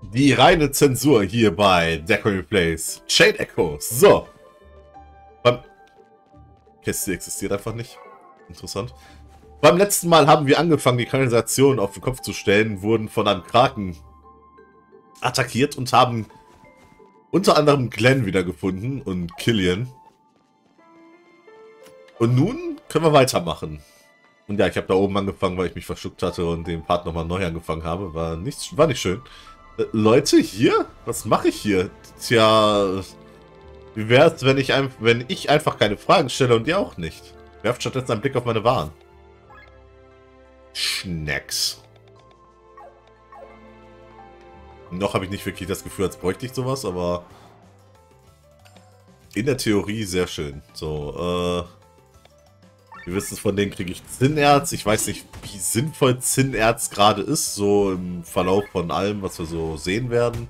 Die reine Zensur hier bei Deco Replays. Chain Echoes. So. Käste existiert einfach nicht. Interessant. Beim letzten Mal haben wir angefangen, die Kanalisation auf den Kopf zu stellen, wurden von einem Kraken attackiert und haben unter anderem Glenn wiedergefunden und Killian. Und nun können wir weitermachen. Und ja, ich habe da oben angefangen, weil ich mich verschluckt hatte und den Part nochmal neu angefangen habe. War nicht schön. Leute, hier? Was mache ich hier? Tja, wie wäre es, wenn ich einfach keine Fragen stelle und ihr auch nicht? Werft stattdessen einen Blick auf meine Waren. Schnacks. Noch habe ich nicht wirklich das Gefühl, als bräuchte ich sowas, aber in der Theorie sehr schön. So, wir wissen, von denen kriege ich Zinnerz. Ich weiß nicht, wie sinnvoll Zinnerz gerade ist, so im Verlauf von allem, was wir so sehen werden.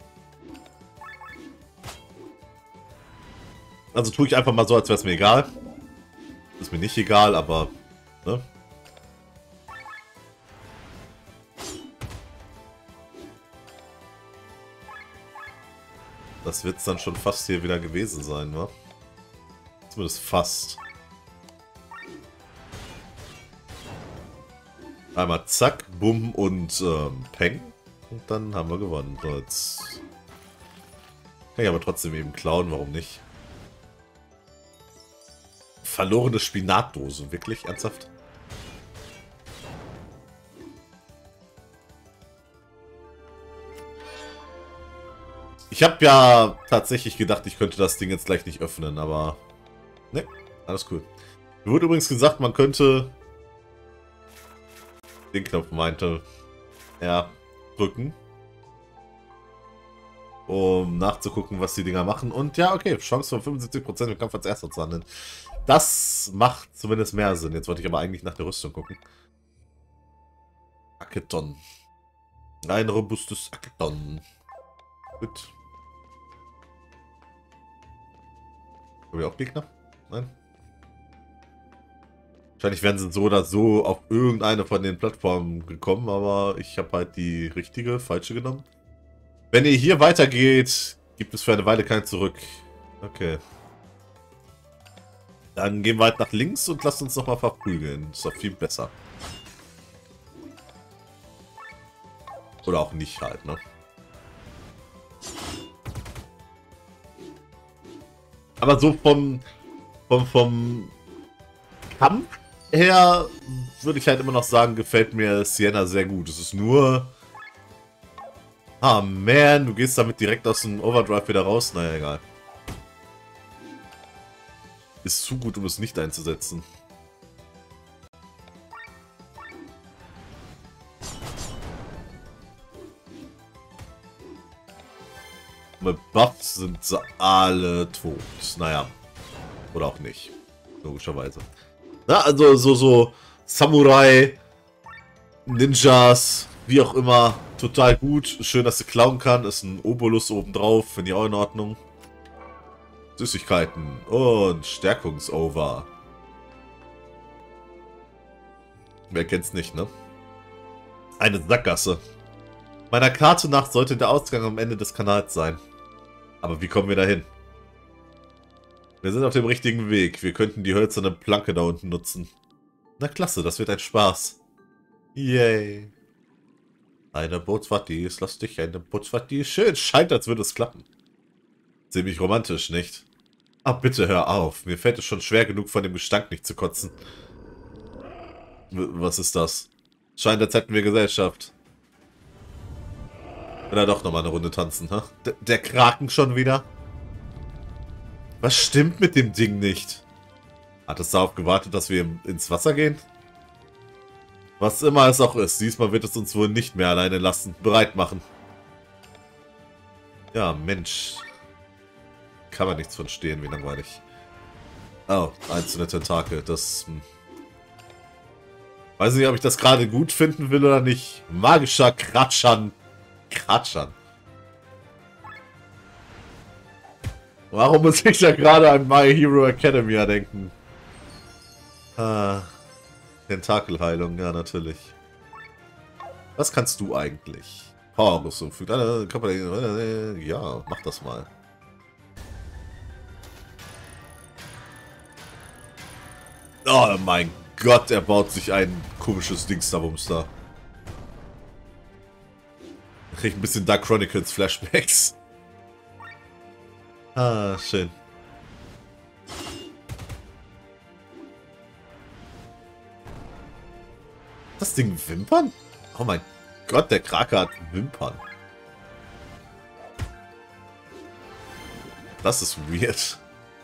Also tue ich einfach mal so, als wäre es mir egal. Ist mir nicht egal, aber ne? Das wird es dann schon fast hier wieder gewesen sein, wa? Zumindest fast. Einmal zack, bumm und peng. Und dann haben wir gewonnen. So, jetzt kann ich aber trotzdem eben klauen, warum nicht? Verlorene Spinatdose, wirklich? Ernsthaft? Ich habe ja tatsächlich gedacht, ich könnte das Ding jetzt gleich nicht öffnen, aber ne, alles cool. Mir wurde übrigens gesagt, man könnte den Knopf meinte er drücken, um nachzugucken, was die Dinger machen. Und ja, okay, Chance von 75% im Kampf als Erster zu handeln. Das macht zumindest mehr Sinn. Jetzt wollte ich aber eigentlich nach der Rüstung gucken. Aketon. Ein robustes Aketon. Gut. Haben wir auch Gegner? Nein? Wahrscheinlich wären sie so oder so auf irgendeine von den Plattformen gekommen, aber ich habe halt die richtige, falsche genommen. Wenn ihr hier weitergeht, gibt es für eine Weile kein Zurück. Okay. Dann gehen wir halt nach links und lasst uns nochmal verprügeln. Ist doch viel besser. Oder auch nicht halt, ne? Aber so vom Kampf her würde ich halt immer noch sagen, gefällt mir Sienna sehr gut. Es ist nur... Ah, man, du gehst damit direkt aus dem Overdrive wieder raus. Naja, egal. Ist zu gut, um es nicht einzusetzen. Mit Buffs sind sie alle tot. Naja. Oder auch nicht. Logischerweise. Na, also so Samurai, Ninjas, wie auch immer. Total gut. Schön, dass sie klauen kann. Ist ein Obolus obendrauf. Finde ich auch in Ordnung. Süßigkeiten und Stärkungsover. Wer kennt's nicht, ne? Eine Sackgasse. Meiner Karte nach sollte der Ausgang am Ende des Kanals sein. Aber wie kommen wir dahin? Wir sind auf dem richtigen Weg. Wir könnten die hölzerne Planke da unten nutzen. Na klasse, das wird ein Spaß. Yay. Eine Bootsfahrt, die ist lustig. Eine Bootsfahrt, die ist schön. Scheint, als würde es klappen. Ziemlich romantisch, nicht? Ah, bitte hör auf. Mir fällt es schon schwer genug, von dem Gestank nicht zu kotzen. Was ist das? Scheint, als hätten wir Gesellschaft. Will er doch nochmal eine Runde tanzen, ha? Der Kraken schon wieder? Was stimmt mit dem Ding nicht? Hat es darauf gewartet, dass wir ins Wasser gehen? Was immer es auch ist, diesmal wird es uns wohl nicht mehr alleine lassen. Bereit machen. Ja, Mensch. Kann man nichts von stehen, wie langweilig. Oh, einzelne Tentakel, das... Weiß nicht, ob ich das gerade gut finden will oder nicht. Magischer Kratschern. Kratschern. Warum muss ich da gerade an My Hero Academia denken? Ah, Tentakelheilung, ja natürlich. Was kannst du eigentlich? Powerrüstung. Fügt alle Körper. Ja, mach das mal. Oh mein Gott, er baut sich ein komisches Dingsterbums da. Krieg ein bisschen Dark Chronicles Flashbacks. Ah, schön. Das Ding Wimpern? Oh mein Gott, der Krake hat Wimpern. Das ist weird.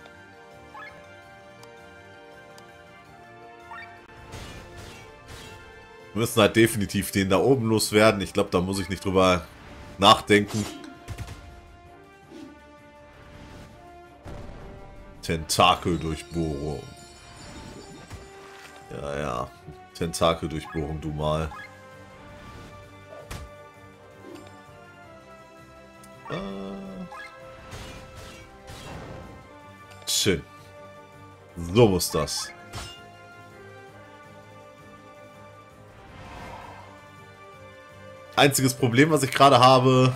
Wir müssen halt definitiv den da oben loswerden. Ich glaube, da muss ich nicht drüber nachdenken. Tentakeldurchbohrung. Ja, ja. Tentakeldurchbohrung, du mal. Schön. So muss das. Einziges Problem, was ich gerade habe...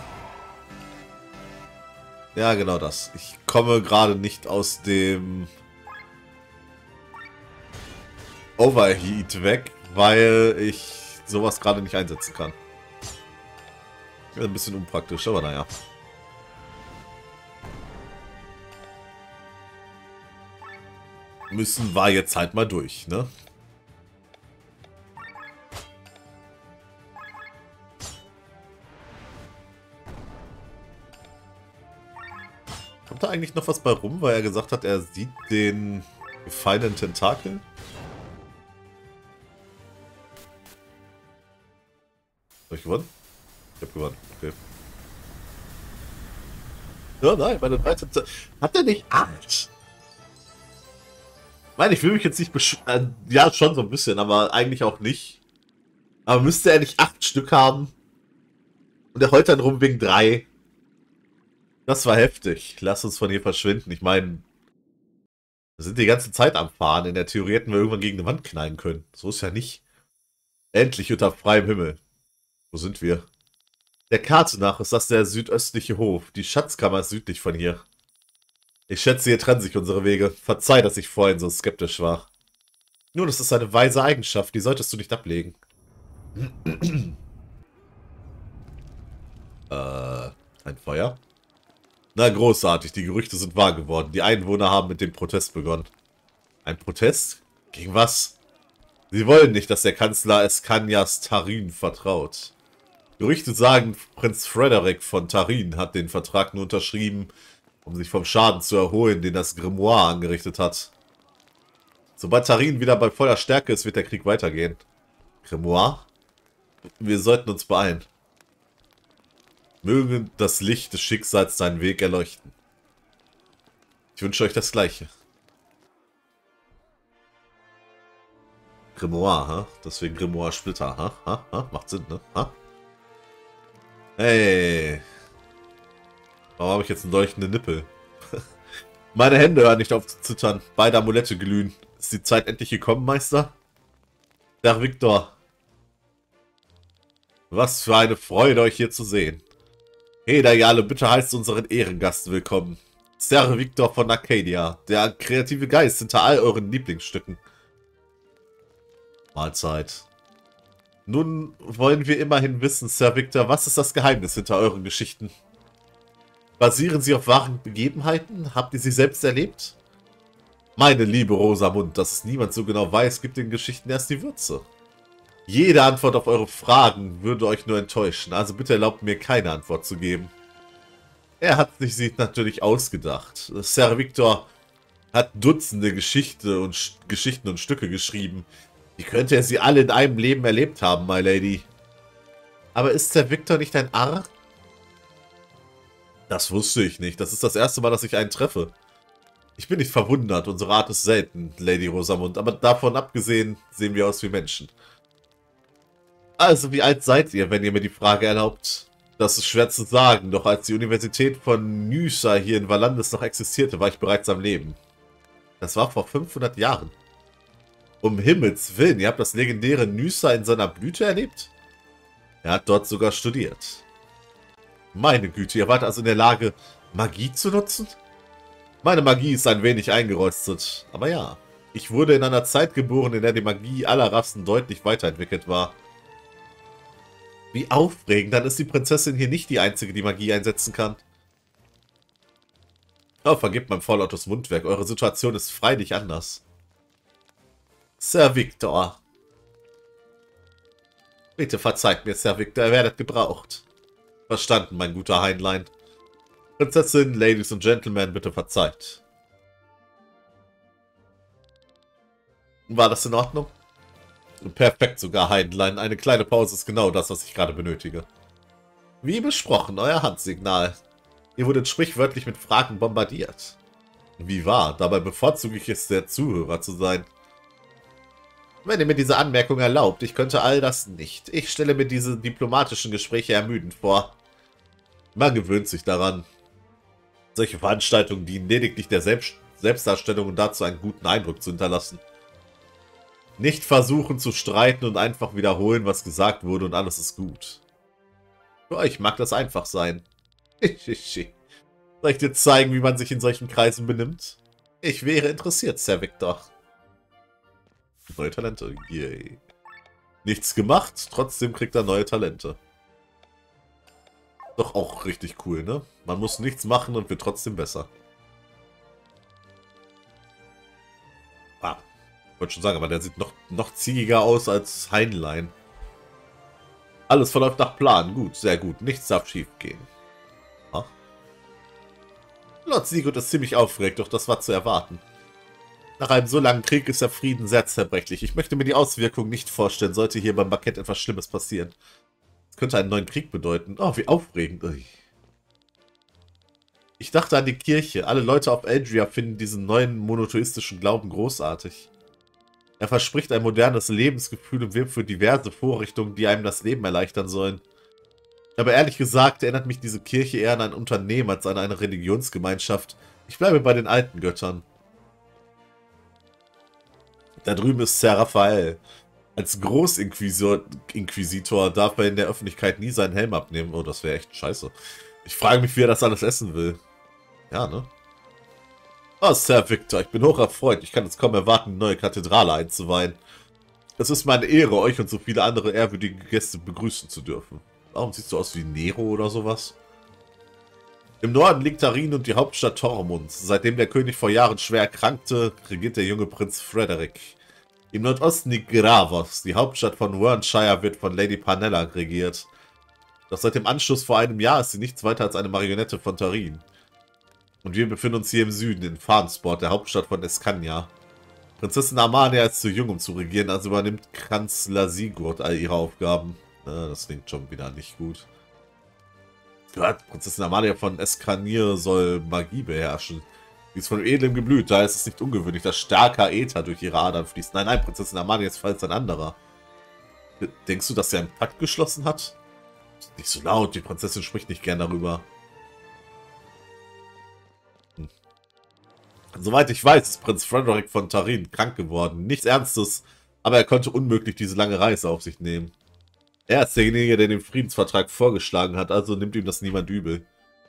Ja, genau das. Ich komme gerade nicht aus dem Overheat weg, weil ich sowas gerade nicht einsetzen kann. Ein bisschen unpraktisch, aber naja. Müssen wir jetzt halt mal durch, ne? Kommt da eigentlich noch was bei rum, weil er gesagt hat, er sieht den gefallenen Tentakel? Habe ich gewonnen? Ich habe gewonnen, okay. Ja, nein, meine 13... Hat er nicht 8? Ich meine, ich will mich jetzt nicht ja, schon so ein bisschen, aber eigentlich auch nicht. Aber müsste er nicht 8 Stück haben? Und er heult dann rum wegen 3? Das war heftig. Lass uns von hier verschwinden. Ich meine, wir sind die ganze Zeit am Fahren. In der Theorie hätten wir irgendwann gegen eine Wand knallen können. So ist ja nicht. Endlich unter freiem Himmel. Wo sind wir? Der Karte nach ist das der südöstliche Hof. Die Schatzkammer ist südlich von hier. Ich schätze, hier trennen sich unsere Wege. Verzeih, dass ich vorhin so skeptisch war. Nun, das ist eine weise Eigenschaft. Die solltest du nicht ablegen. Ein Feuer? Na, großartig. Die Gerüchte sind wahr geworden. Die Einwohner haben mit dem Protest begonnen. Ein Protest? Gegen was? Sie wollen nicht, dass der Kanzler Eskanias Tarin vertraut. Gerüchte sagen, Prinz Frederick von Tarin hat den Vertrag nur unterschrieben, um sich vom Schaden zu erholen, den das Grimoire angerichtet hat. Sobald Tarin wieder bei voller Stärke ist, wird der Krieg weitergehen. Grimoire? Wir sollten uns beeilen. Möge das Licht des Schicksals seinen Weg erleuchten. Ich wünsche euch das Gleiche. Grimoire, ha? Deswegen Grimoire Splitter, ha? Ha? Ha? Macht Sinn, ne? Ha? Hey. Warum habe ich jetzt einen leuchtenden Nippel? Meine Hände hören nicht auf zu zittern. Beide Amulette glühen. Ist die Zeit endlich gekommen, Meister? Der Victor. Was für eine Freude, euch hier zu sehen. Hey, Dayale, bitte heißt unseren Ehrengast willkommen. Sir Victor von Arcadia, der kreative Geist hinter all euren Lieblingsstücken. Mahlzeit. Nun wollen wir immerhin wissen, Sir Victor, was ist das Geheimnis hinter euren Geschichten? Basieren sie auf wahren Begebenheiten? Habt ihr sie selbst erlebt? Meine liebe Rosamund, dass es niemand so genau weiß, gibt den Geschichten erst die Würze. Jede Antwort auf eure Fragen würde euch nur enttäuschen, also bitte erlaubt mir keine Antwort zu geben. Er hat sich sie natürlich ausgedacht. Sir Victor hat Dutzende Geschichten und Stücke geschrieben. Wie könnte er sie alle in einem Leben erlebt haben, my lady? Aber ist Sir Victor nicht ein Arr? Das wusste ich nicht. Das ist das erste Mal, dass ich einen treffe. Ich bin nicht verwundert, unsere Art ist selten, Lady Rosamund, aber davon abgesehen sehen wir aus wie Menschen. Also, wie alt seid ihr, wenn ihr mir die Frage erlaubt? Das ist schwer zu sagen, doch als die Universität von Nyssa hier in Valandes noch existierte, war ich bereits am Leben. Das war vor 500 Jahren. Um Himmels Willen, ihr habt das legendäre Nyssa in seiner Blüte erlebt? Er hat dort sogar studiert. Meine Güte, ihr wart also in der Lage, Magie zu nutzen? Meine Magie ist ein wenig eingerostet, aber ja. Ich wurde in einer Zeit geboren, in der die Magie aller Rassen deutlich weiterentwickelt war. Wie aufregend, dann ist die Prinzessin hier nicht die Einzige, die Magie einsetzen kann. Oh, vergebt meinem vorlautes Mundwerk, eure Situation ist freilich anders. Sir Victor. Bitte verzeiht mir, Sir Victor, ihr werdet gebraucht. Verstanden, mein guter Heinlein. Prinzessin, Ladies und Gentlemen, bitte verzeiht. War das in Ordnung? Perfekt sogar, Heinlein. Eine kleine Pause ist genau das, was ich gerade benötige. Wie besprochen, euer Handsignal. Ihr wurdet sprichwörtlich mit Fragen bombardiert. Wie wahr? Dabei bevorzuge ich es, der Zuhörer zu sein. Wenn ihr mir diese Anmerkung erlaubt, ich könnte all das nicht. Ich stelle mir diese diplomatischen Gespräche ermüdend vor. Man gewöhnt sich daran. Solche Veranstaltungen dienen lediglich der Selbstdarstellung und dazu, einen guten Eindruck zu hinterlassen. Nicht versuchen zu streiten und einfach wiederholen, was gesagt wurde und alles ist gut. Für euch mag das einfach sein. Soll ich dir zeigen, wie man sich in solchen Kreisen benimmt? Ich wäre interessiert, Sir Victor. Neue Talente, yay. Nichts gemacht, trotzdem kriegt er neue Talente. Doch auch richtig cool, ne? Man muss nichts machen und wird trotzdem besser. Ah, ich wollte schon sagen, aber der sieht noch ziegiger aus als Heinlein. Alles verläuft nach Plan. Gut, sehr gut. Nichts darf schief gehen. Ah. Lord Sigurd ist ziemlich aufgeregt, doch das war zu erwarten. Nach einem so langen Krieg ist der Frieden sehr zerbrechlich. Ich möchte mir die Auswirkungen nicht vorstellen, sollte hier beim Bankett etwas Schlimmes passieren. Das könnte einen neuen Krieg bedeuten. Oh, wie aufregend. Ui. Ich dachte an die Kirche. Alle Leute auf Eldria finden diesen neuen monotheistischen Glauben großartig. Er verspricht ein modernes Lebensgefühl und wirbt für diverse Vorrichtungen, die einem das Leben erleichtern sollen. Aber ehrlich gesagt erinnert mich diese Kirche eher an ein Unternehmen als an eine Religionsgemeinschaft. Ich bleibe bei den alten Göttern. Da drüben ist Sir Raphael. Als Großinquisitor darf er in der Öffentlichkeit nie seinen Helm abnehmen. Oh, das wäre echt scheiße. Ich frage mich, wie er das alles essen will. Ja, ne? Oh, Sir Victor, ich bin hoch erfreut. Ich kann es kaum erwarten, die neue Kathedrale einzuweihen. Es ist meine Ehre, euch und so viele andere ehrwürdige Gäste begrüßen zu dürfen. Warum siehst du aus wie Nero oder sowas? Im Norden liegt Tarin und die Hauptstadt Tormund. Seitdem der König vor Jahren schwer erkrankte, regiert der junge Prinz Frederick. Im Nordosten liegt Gravos. Die Hauptstadt von Wernshire wird von Lady Parnella regiert. Doch seit dem Anschluss vor einem Jahr ist sie nichts weiter als eine Marionette von Tarin. Und wir befinden uns hier im Süden, in Farnsport, der Hauptstadt von Escania. Prinzessin Amalia ist zu jung, um zu regieren, also übernimmt Kanzler Sigurd all ihre Aufgaben. Das klingt schon wieder nicht gut. Gehört, Prinzessin Amalia von Escania soll Magie beherrschen. Sie ist von edlem Geblüt, daher ist es nicht ungewöhnlich, dass starker Äther durch ihre Adern fließt. Nein, nein, Prinzessin Amalia ist falls ein anderer. Denkst du, dass sie einen Pakt geschlossen hat? Nicht so laut, die Prinzessin spricht nicht gern darüber. Soweit ich weiß, ist Prinz Frederick von Tarin krank geworden. Nichts Ernstes, aber er konnte unmöglich diese lange Reise auf sich nehmen. Er ist derjenige, der den Friedensvertrag vorgeschlagen hat, also nimmt ihm das niemand übel.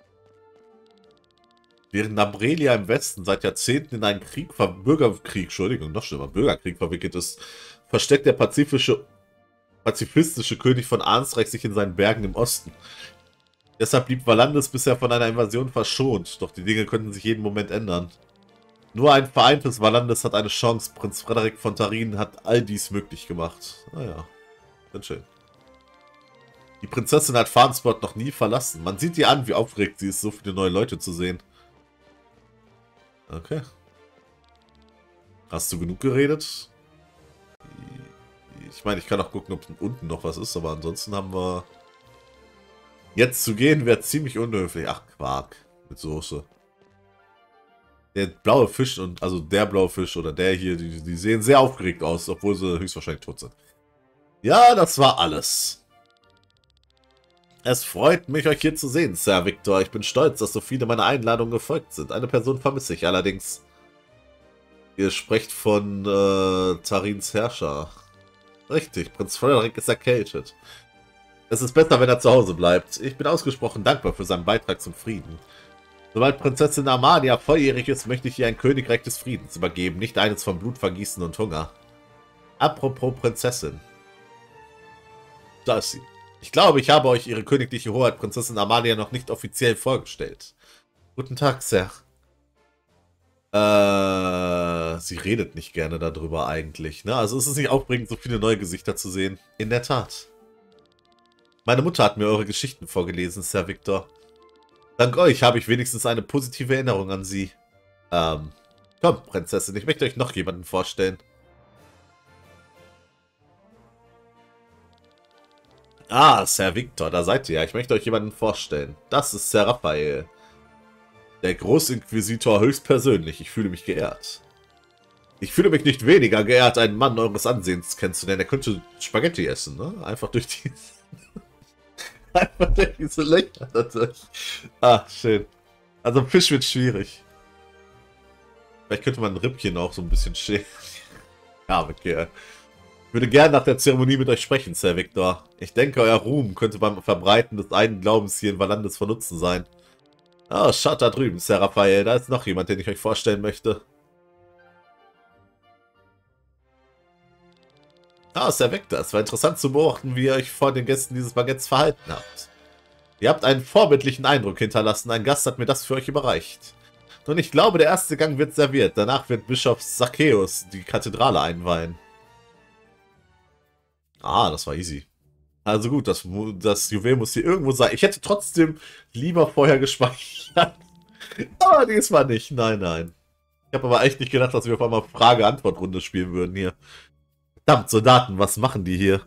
Während Nabrelia im Westen seit Jahrzehnten in einen Bürgerkrieg verwickelt ist, versteckt der pazifistische König von Arnsreich sich in seinen Bergen im Osten. Deshalb blieb Valandes bisher von einer Invasion verschont, doch die Dinge könnten sich jeden Moment ändern. Nur ein vereintes Valandes hat eine Chance. Prinz Frederick von Tarin hat all dies möglich gemacht. Naja, ganz schön. Die Prinzessin hat Farnsport noch nie verlassen. Man sieht ihr an, wie aufgeregt sie ist, so viele neue Leute zu sehen. Okay. Hast du genug geredet? Ich meine, ich kann auch gucken, ob unten noch was ist, aber ansonsten haben wir... Jetzt zu gehen wäre ziemlich unhöflich. Ach, Quark mit Soße. Der blaue Fisch und, also der blaue Fisch oder der hier, die sehen sehr aufgeregt aus, obwohl sie höchstwahrscheinlich tot sind. Ja, das war alles. Es freut mich, euch hier zu sehen, Sir Victor. Ich bin stolz, dass so viele meiner Einladungen gefolgt sind. Eine Person vermisse ich allerdings. Ihr sprecht von Tarins Herrscher. Richtig, Prinz Frederick ist erkältet. Es ist besser, wenn er zu Hause bleibt. Ich bin ausgesprochen dankbar für seinen Beitrag zum Frieden. Sobald Prinzessin Amalia volljährig ist, möchte ich ihr ein Königreich des Friedens übergeben, nicht eines von Blutvergießen und Hunger. Apropos Prinzessin. Da ist sie. Ich glaube, ich habe euch ihre königliche Hoheit Prinzessin Amalia noch nicht offiziell vorgestellt. Guten Tag, Sir. Sie redet nicht gerne darüber eigentlich, ne? Also es ist nicht aufregend, so viele neue Gesichter zu sehen. In der Tat. Meine Mutter hat mir eure Geschichten vorgelesen, Sir Victor. Dank euch habe ich wenigstens eine positive Erinnerung an sie. Komm, Prinzessin, ich möchte euch noch jemanden vorstellen. Ah, Sir Victor, da seid ihr ja. Ich möchte euch jemanden vorstellen. Das ist Sir Raphael. Der Großinquisitor höchstpersönlich. Ich fühle mich geehrt. Ich fühle mich nicht weniger geehrt, einen Mann eures Ansehens kennenzulernen. Der könnte Spaghetti essen, ne? Einfach durch die... Einfach durch diese Löcher dadurch. Ah, schön. Also Fisch wird schwierig. Vielleicht könnte man ein Rippchen auch so ein bisschen schälen. Ja, okay. Ich würde gerne nach der Zeremonie mit euch sprechen, Sir Victor. Ich denke, euer Ruhm könnte beim Verbreiten des einen Glaubens hier in Valandes von Nutzen sein. Oh, schaut da drüben, Sir Raphael. Da ist noch jemand, den ich euch vorstellen möchte. Ah, Sir Victor. Es war interessant zu beobachten, wie ihr euch vor den Gästen dieses Baguettes verhalten habt. Ihr habt einen vorbildlichen Eindruck hinterlassen. Ein Gast hat mir das für euch überreicht. Nun, ich glaube, der erste Gang wird serviert. Danach wird Bischof Zacchaeus die Kathedrale einweihen. Ah, das war easy. Also gut, das Juwel muss hier irgendwo sein. Ich hätte trotzdem lieber vorher gespeichert. Aber diesmal nicht. Nein, nein. Ich habe aber echt nicht gedacht, dass wir auf einmal Frage-Antwort-Runde spielen würden hier. Verdammt, Soldaten, was machen die hier?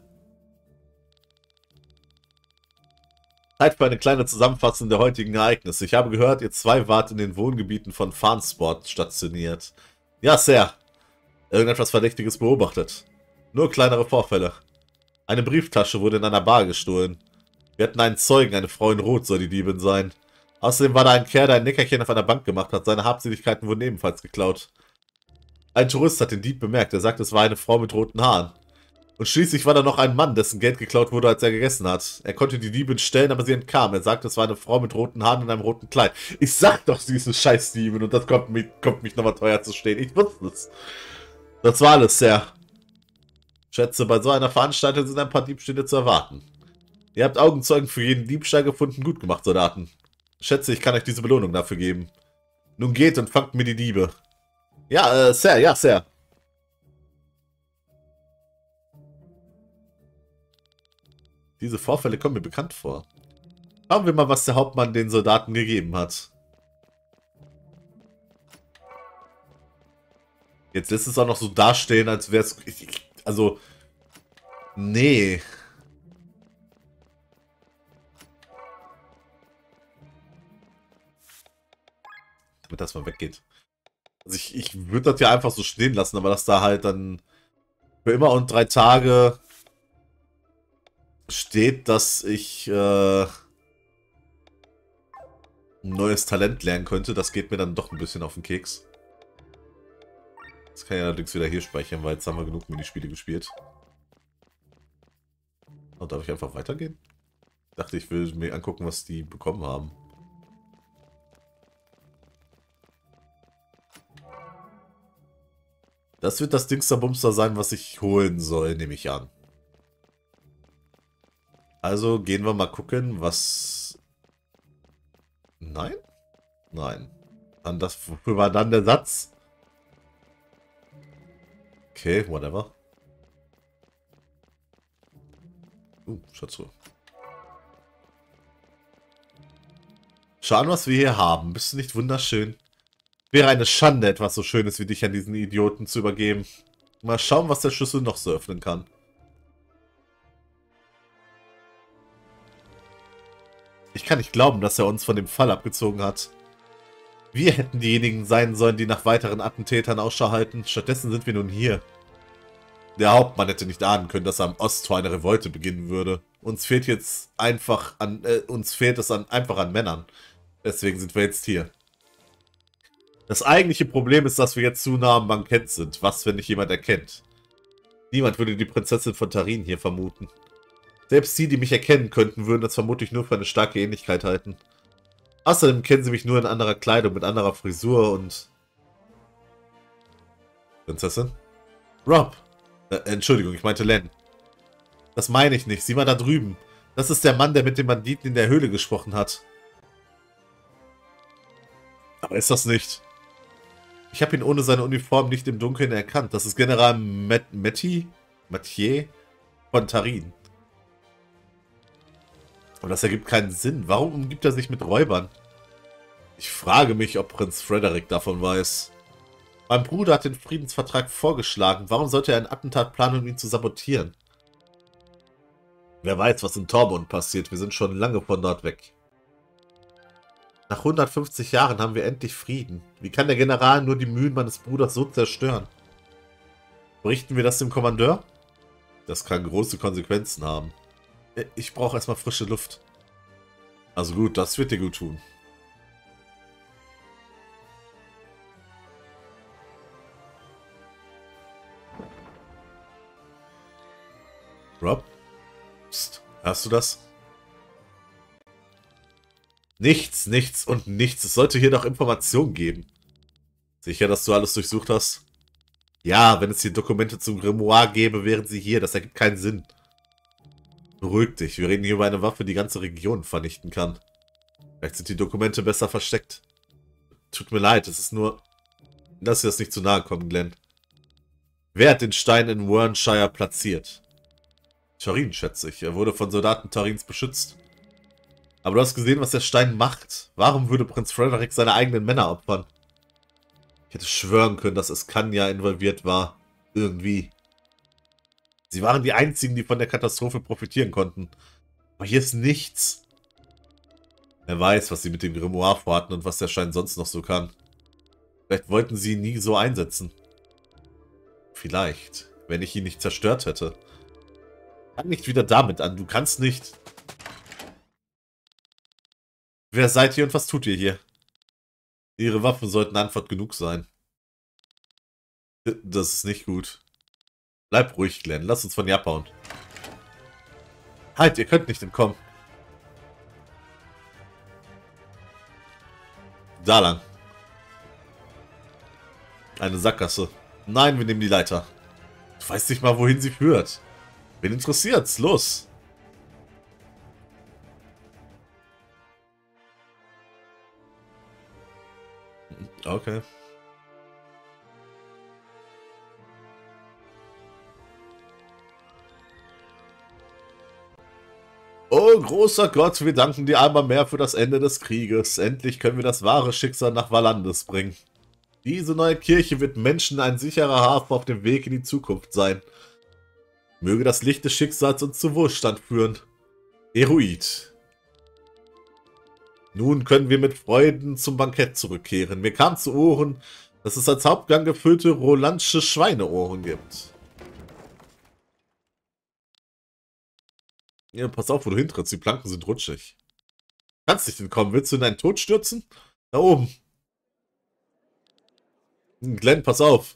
Zeit für eine kleine Zusammenfassung der heutigen Ereignisse. Ich habe gehört, ihr zwei wart in den Wohngebieten von Farnsport stationiert. Ja, Sir. Irgendetwas Verdächtiges beobachtet. Nur kleinere Vorfälle. Eine Brieftasche wurde in einer Bar gestohlen. Wir hatten einen Zeugen, eine Frau in Rot soll die Diebin sein. Außerdem war da ein Kerl, der ein Nickerchen auf einer Bank gemacht hat. Seine Habseligkeiten wurden ebenfalls geklaut. Ein Tourist hat den Dieb bemerkt. Er sagt, es war eine Frau mit roten Haaren. Und schließlich war da noch ein Mann, dessen Geld geklaut wurde, als er gegessen hat. Er konnte die Diebin stellen, aber sie entkam. Er sagt, es war eine Frau mit roten Haaren in einem roten Kleid. Ich sag doch, sie ist eine scheiß Diebin und das kommt mich nochmal teuer zu stehen. Ich wusste es. Das war alles, Sir. Schätze, bei so einer Veranstaltung sind ein paar Diebstähle zu erwarten. Ihr habt Augenzeugen für jeden Diebstahl gefunden. Gut gemacht, Soldaten. Schätze, ich kann euch diese Belohnung dafür geben. Nun geht und fangt mir die Diebe. Ja, Sir, ja, Sir. Diese Vorfälle kommen mir bekannt vor. Schauen wir mal, was der Hauptmann den Soldaten gegeben hat. Jetzt lässt es auch noch so dastehen, als wäre es... Also... Nee. Damit das mal weggeht. Also ich würde das ja einfach so stehen lassen, aber dass da halt dann für immer und 3 Tage steht, dass ich ein neues Talent lernen könnte, das geht mir dann doch ein bisschen auf den Keks. Das kann ich allerdings wieder hier speichern, weil jetzt haben wir genug Minispiele gespielt. Und darf ich einfach weitergehen? Ich dachte, ich will mir angucken, was die bekommen haben. Das wird das Dingsterbumster sein, was ich holen soll, nehme ich an. Also gehen wir mal gucken, was... Nein? Nein. Dann das, wofür war dann der Satz? Okay, whatever. Schatzruhe. Schauen, was wir hier haben. Bist du nicht wunderschön? Wäre eine Schande, etwas so Schönes wie dich an diesen Idioten zu übergeben. Mal schauen, was der Schlüssel noch so öffnen kann. Ich kann nicht glauben, dass er uns von dem Fall abgezogen hat. Wir hätten diejenigen sein sollen, die nach weiteren Attentätern Ausschau halten. Stattdessen sind wir nun hier. Der Hauptmann hätte nicht ahnen können, dass er am Osttor eine Revolte beginnen würde. Uns fehlt jetzt einfach an, einfach an Männern. Deswegen sind wir jetzt hier. Das eigentliche Problem ist, dass wir jetzt zu nah am Bankett sind. Was, wenn nicht jemand erkennt? Niemand würde die Prinzessin von Tarin hier vermuten. Selbst die mich erkennen könnten, würden das vermutlich nur für eine starke Ähnlichkeit halten. Außerdem kennen sie mich nur in anderer Kleidung, mit anderer Frisur und... Prinzessin? Rob! Entschuldigung, ich meinte Len. Das meine ich nicht. Sieh mal da drüben. Das ist der Mann, der mit dem Banditen in der Höhle gesprochen hat. Aber ist das nicht? Ich habe ihn ohne seine Uniform nicht im Dunkeln erkannt. Das ist General Mathieu von Tarin. Und das ergibt keinen Sinn. Warum umgibt er sich mit Räubern? Ich frage mich, ob Prinz Frederick davon weiß. Mein Bruder hat den Friedensvertrag vorgeschlagen. Warum sollte er ein Attentat planen, um ihn zu sabotieren? Wer weiß, was in Tormund passiert. Wir sind schon lange von dort weg. Nach 150 Jahren haben wir endlich Frieden. Wie kann der General nur die Mühen meines Bruders so zerstören? Berichten wir das dem Kommandeur? Das kann große Konsequenzen haben. Ich brauche erstmal frische Luft. Also gut, das wird dir gut tun. Rob? Psst, hörst du das? Nichts, nichts und nichts. Es sollte hier doch Informationen geben. Sicher, dass du alles durchsucht hast? Ja, wenn es hier Dokumente zum Grimoire gäbe, wären sie hier. Das ergibt keinen Sinn. Beruhig dich. Wir reden hier über eine Waffe, die ganze Region vernichten kann. Vielleicht sind die Dokumente besser versteckt. Tut mir leid, es ist nur... Lass dir das nicht zu nahe kommen, Glenn. Wer hat den Stein in Warrenshire platziert? Tarin, schätze ich. Er wurde von Soldaten Tarins beschützt. Aber du hast gesehen, was der Stein macht. Warum würde Prinz Frederick seine eigenen Männer opfern? Ich hätte schwören können, dass Escania involviert war. Irgendwie. Sie waren die einzigen, die von der Katastrophe profitieren konnten. Aber hier ist nichts. Wer weiß, was sie mit dem Grimoire vorhatten und was der Stein sonst noch so kann. Vielleicht wollten sie ihn nie so einsetzen. Vielleicht, wenn ich ihn nicht zerstört hätte. Fang nicht wieder damit an. Du kannst nicht... Wer seid ihr und was tut ihr hier? Ihre Waffen sollten Antwort genug sein. Das ist nicht gut. Bleib ruhig, Glenn. Lass uns von hier abhauen. Halt, ihr könnt nicht entkommen. Da lang. Eine Sackgasse. Nein, wir nehmen die Leiter. Du weißt nicht mal, wohin sie führt. Wen interessiert's? Los! Okay. Oh, großer Gott, wir danken dir einmal mehr für das Ende des Krieges. Endlich können wir das wahre Schicksal nach Valandes bringen. Diese neue Kirche wird Menschen ein sicherer Hafen auf dem Weg in die Zukunft sein. Möge das Licht des Schicksals uns zu Wohlstand führen. Eruid. Nun können wir mit Freuden zum Bankett zurückkehren. Mir kam zu Ohren, dass es als Hauptgang gefüllte Rolandsche Schweineohren gibt. Ja, pass auf, wo du hintrittst. Die Planken sind rutschig. Kannst nicht entkommen. Willst du in deinen Tod stürzen? Da oben. Glenn, pass auf.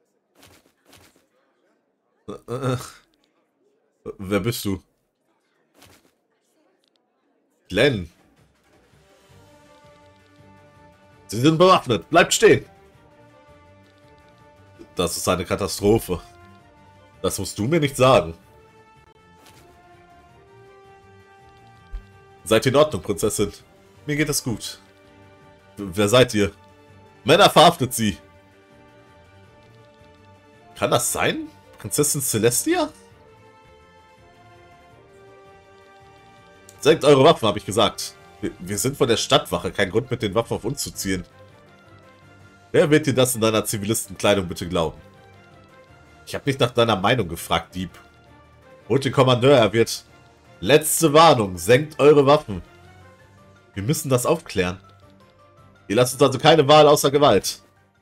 Wer bist du? Glenn. Sie sind bewaffnet. Bleibt stehen. Das ist eine Katastrophe. Das musst du mir nicht sagen. Seid ihr in Ordnung, Prinzessin? Mir geht es gut. Wer seid ihr? Männer, verhaftet sie! Kann das sein? Prinzessin Celestia? Senkt eure Waffen, habe ich gesagt. Wir sind von der Stadtwache. Kein Grund, mit den Waffen auf uns zu zielen. Wer wird dir das in deiner Zivilistenkleidung bitte glauben? Ich habe nicht nach deiner Meinung gefragt, Dieb. Holt den Kommandeur, er wird... Letzte Warnung, senkt eure Waffen. Wir müssen das aufklären. Ihr lasst uns also keine Wahl außer Gewalt.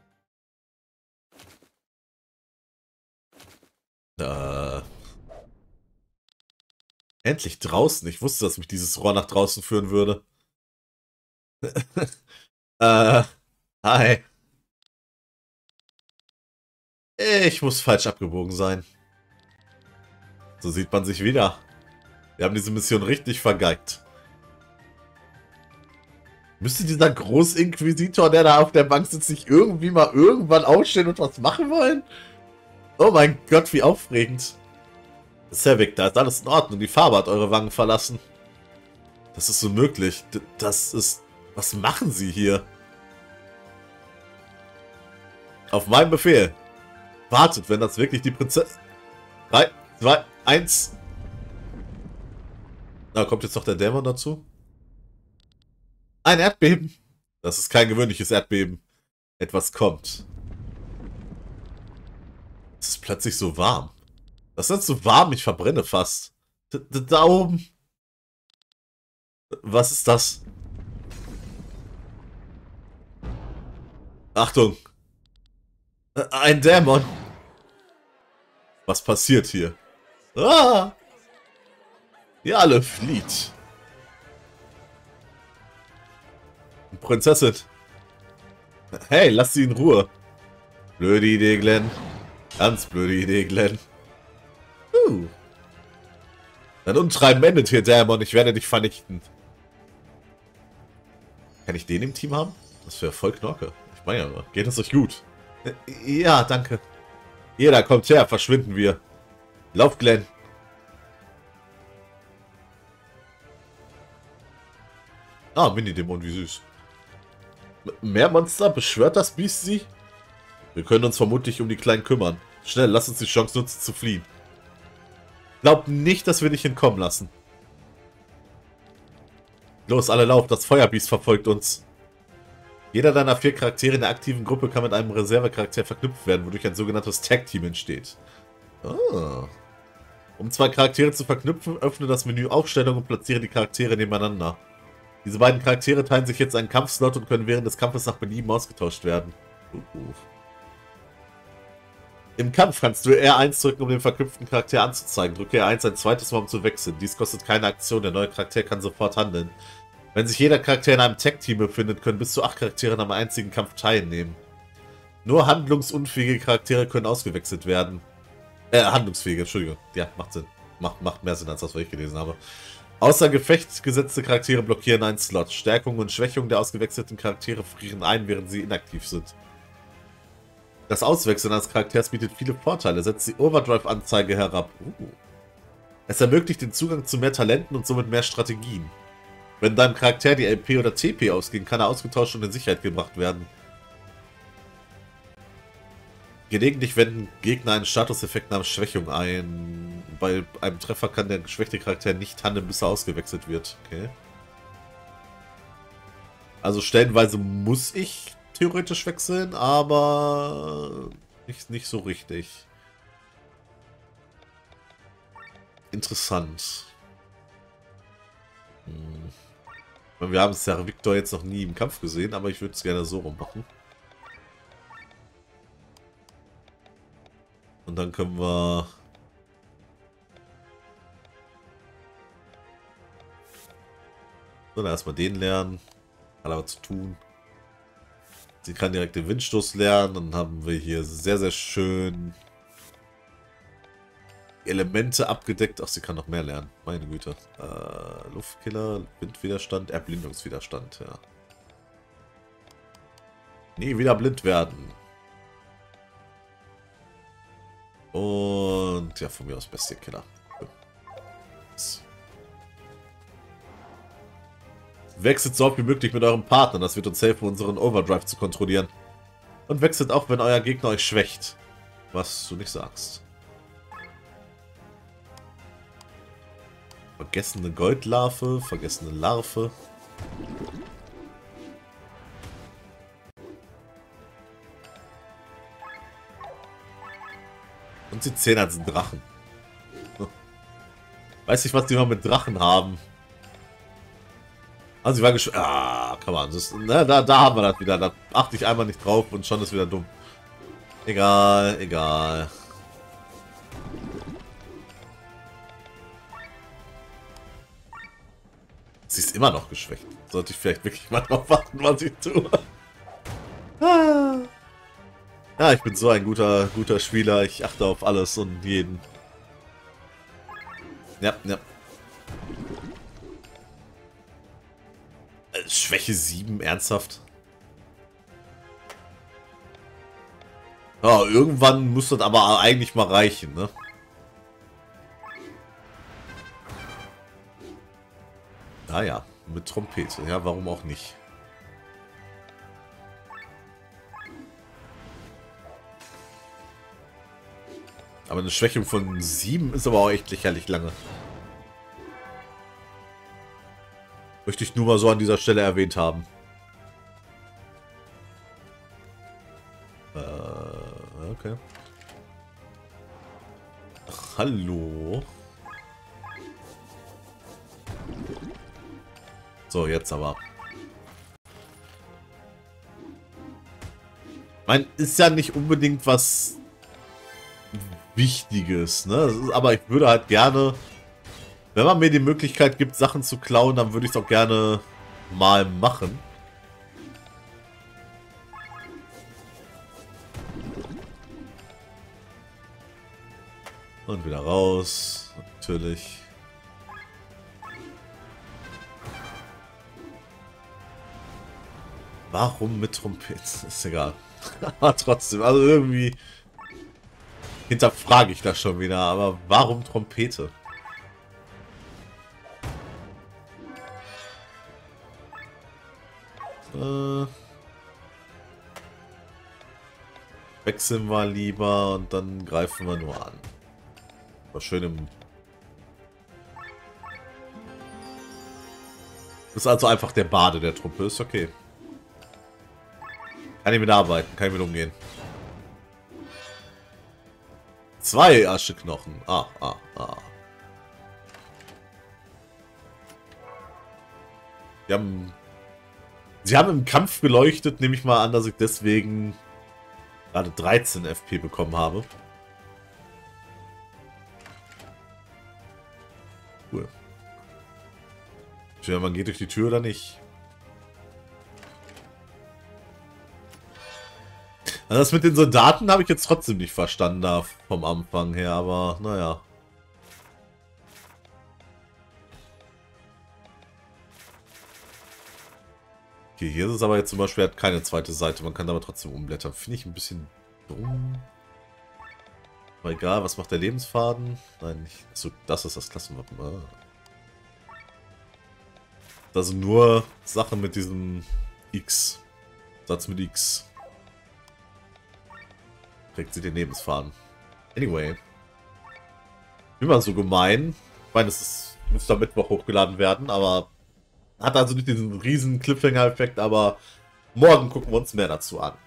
Endlich draußen. Ich wusste, dass mich dieses Rohr nach draußen führen würde. Hi. Ich muss falsch abgebogen sein. So sieht man sich wieder. Wir haben diese Mission richtig vergeigt. Müsste dieser Großinquisitor, der da auf der Bank sitzt, sich irgendwie mal irgendwann aufstehen und was machen wollen? Oh mein Gott, wie aufregend. Sevik, da ist alles in Ordnung. Die Farbe hat eure Wangen verlassen. Das ist unmöglich. Das ist... Was machen Sie hier? Auf meinen Befehl. Wartet, wenn das wirklich die Prinzessin... 3, 2, 1. Da kommt jetzt noch der Dämon dazu. Ein Erdbeben. Das ist kein gewöhnliches Erdbeben. Etwas kommt. Es ist plötzlich so warm. Das ist so warm, ich verbrenne fast. Da oben. Was ist das? Achtung. Ein Dämon. Was passiert hier? Ah! Ihr alle flieht. Prinzessin. Hey, lass sie in Ruhe. Blöde Idee, Glenn. Ganz blöde Idee, Glenn. Dein Untreiben endet hier, Dämon. Ich werde dich vernichten. Kann ich den im Team haben? Das wäre voll Knorke. Ich meine ja nur. Geht es euch gut? Ja, danke. Jeder kommt her, verschwinden wir. Lauf, Glenn. Ah, Mini-Dämon, wie süß. Mehr Monster? Beschwört das Biest sie? Wir können uns vermutlich um die Kleinen kümmern. Schnell, lass uns die Chance nutzen zu fliehen. Glaub nicht, dass wir dich entkommen lassen. Los, alle lauf, das Feuerbiest verfolgt uns. Jeder deiner 4 Charaktere in der aktiven Gruppe kann mit einem Reservecharakter verknüpft werden, wodurch ein sogenanntes Tag-Team entsteht. Ah. Um 2 Charaktere zu verknüpfen, öffne das Menü Aufstellung und platziere die Charaktere nebeneinander. Diese beiden Charaktere teilen sich jetzt einen Kampfslot und können während des Kampfes nach Belieben ausgetauscht werden. Im Kampf kannst du R1 drücken, um den verknüpften Charakter anzuzeigen. Drücke R1 ein zweites Mal, um zu wechseln. Dies kostet keine Aktion, der neue Charakter kann sofort handeln. Wenn sich jeder Charakter in einem Tag-Team befindet, können bis zu 8 Charaktere an einem einzigen Kampf teilnehmen. Nur handlungsunfähige Charaktere können ausgewechselt werden. Handlungsfähige, Entschuldigung. Ja, macht Sinn. Macht mehr Sinn, als das, was ich gelesen habe. Außer Gefecht gesetzte Charaktere blockieren einen Slot. Stärkung und Schwächung der ausgewechselten Charaktere frieren ein, während sie inaktiv sind. Das Auswechseln eines Charakters bietet viele Vorteile, setzt die Overdrive-Anzeige herab. Es ermöglicht den Zugang zu mehr Talenten und somit mehr Strategien. Wenn deinem Charakter die LP oder TP ausgehen, kann er ausgetauscht und in Sicherheit gebracht werden. Gelegentlich wenden Gegner einen Statuseffekt namens Schwächung ein. Bei einem Treffer kann der geschwächte Charakter nicht handeln, bis er ausgewechselt wird. Okay. Also stellenweise muss ich theoretisch wechseln, aber nicht so richtig. Interessant. Wir haben Sir Victor jetzt noch nie im Kampf gesehen, aber ich würde es gerne so rum machen. Und dann können wir... So, dann erstmal den lernen. Hat aber zu tun. Sie kann direkt den Windstoß lernen. Dann haben wir hier sehr, sehr schön Elemente abgedeckt. Ach, sie kann noch mehr lernen. Meine Güte. Luftkiller, Windwiderstand, Erblindungswiderstand, ja. Nie wieder blind werden. Und ja, von mir aus Bestienkiller. Wechselt so oft wie möglich mit eurem Partner. Das wird uns helfen, unseren Overdrive zu kontrollieren. Und wechselt auch, wenn euer Gegner euch schwächt. Was du nicht sagst. Vergessene Goldlarve, vergessene Larve. Und sie zählen als Drachen. Weiß nicht, was die mal mit Drachen haben. Also, sie war geschwächt. Ah, come on. Das, ne, da haben wir das wieder. Da achte ich einmal nicht drauf und schon ist wieder dumm. Egal, egal. Sie ist immer noch geschwächt. Sollte ich vielleicht wirklich mal drauf achten, was ich tue. Ah. Ja, ich bin so ein guter Spieler. Ich achte auf alles und jeden. Ja, ja. Schwäche 7, ernsthaft? Ja, irgendwann muss das aber eigentlich mal reichen, ne? Naja, mit Trompete. Ja, warum auch nicht? Aber eine Schwächung von 7 ist aber auch echt lächerlich lange. Möchte ich nur mal so an dieser Stelle erwähnt haben. Okay. Ach, hallo. So, jetzt aber. Ist ja nicht unbedingt was Wichtiges, ne? Aber ich würde halt gerne, wenn man mir die Möglichkeit gibt, Sachen zu klauen, dann würde ich es auch gerne mal machen. Und wieder raus, natürlich. Warum mit Trompete? Ist egal. Aber trotzdem, also irgendwie hinterfrage ich das schon wieder. Aber warum Trompete? Wechseln wir lieber und dann greifen wir nur an. War schön im... Ist also einfach der Bade der Truppe, ist okay. Kann ich mit arbeiten, kann ich mit umgehen. 2 Ascheknochen. Ah. Sie haben im Kampf geleuchtet, nehme ich mal an, dass ich deswegen gerade 13 FP bekommen habe. Cool. Tja, man geht durch die Tür oder nicht? Also das mit den Soldaten habe ich jetzt trotzdem nicht verstanden da vom Anfang her, aber naja. Okay, hier ist es aber jetzt zum Beispiel, hat keine zweite Seite, man kann aber trotzdem umblättern. Finde ich ein bisschen dumm. Aber egal, was macht der Lebensfaden? Nein, nicht. So, das ist das Klassenwappen. Ah. Also nur Sachen mit diesem X. Satz mit X. Kriegt sie den Lebensfaden. Anyway. Wie man so gemein. Ich meine, es muss am Mittwoch hochgeladen werden, aber hat also nicht diesen riesen Cliffhanger-Effekt, aber morgen gucken wir uns mehr dazu an.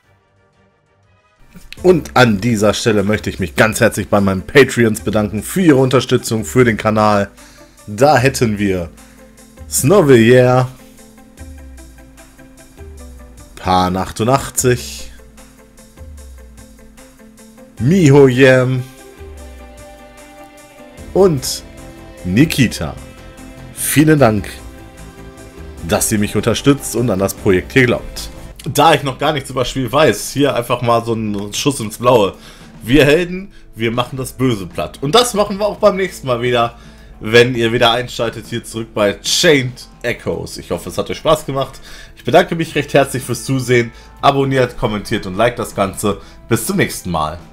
Und an dieser Stelle möchte ich mich ganz herzlich bei meinen Patreons bedanken für ihre Unterstützung für den Kanal. Da hätten wir Snovillier, Pan88, Mihoyam und Nikita. Vielen Dank, dass ihr mich unterstützt und an das Projekt hier glaubt. Da ich noch gar nichts über das Spiel weiß, hier einfach mal so ein Schuss ins Blaue. Wir Helden, wir machen das Böse platt. Und das machen wir auch beim nächsten Mal wieder, wenn ihr wieder einschaltet hier zurück bei Chained Echoes. Ich hoffe, es hat euch Spaß gemacht. Ich bedanke mich recht herzlich fürs Zusehen. Abonniert, kommentiert und liked das Ganze. Bis zum nächsten Mal.